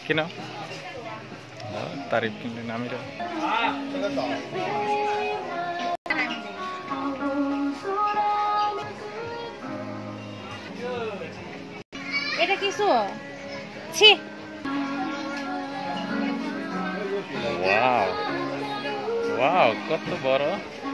किन तारिफ किन नामिरहेको এটা কিছু ছি वाव वाव कस्तो बडो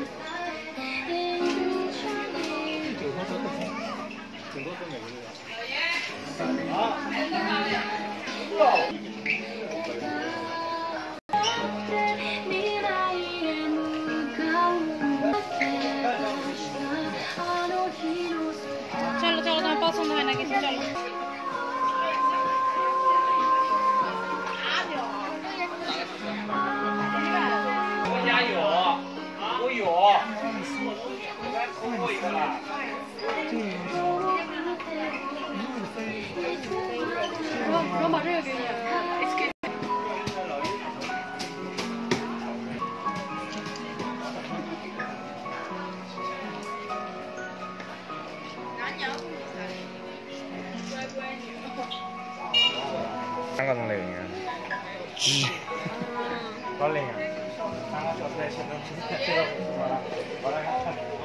চলো চলো তোমার পছন্দ হয় না কিছু চলো我把这个给你。 香港的领啊，高领啊，香港小菜先生，这个我来看。